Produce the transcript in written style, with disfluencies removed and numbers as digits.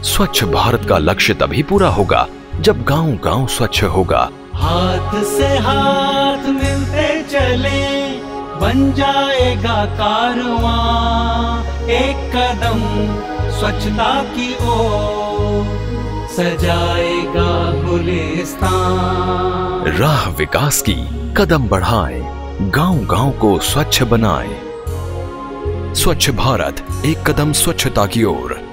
स्वच्छ भारत का लक्ष्य तभी पूरा होगा जब गांव-गांव स्वच्छ होगा। हाथ से हाथ मिलते चले, बन जाएगा कारवां, एक कदम स्वच्छता की ओर सजाएगा गुलिस्तान। राह विकास की कदम बढ़ाएं, गांव-गांव को स्वच्छ बनाएं। स्वच्छ भारत, एक कदम स्वच्छता की ओर।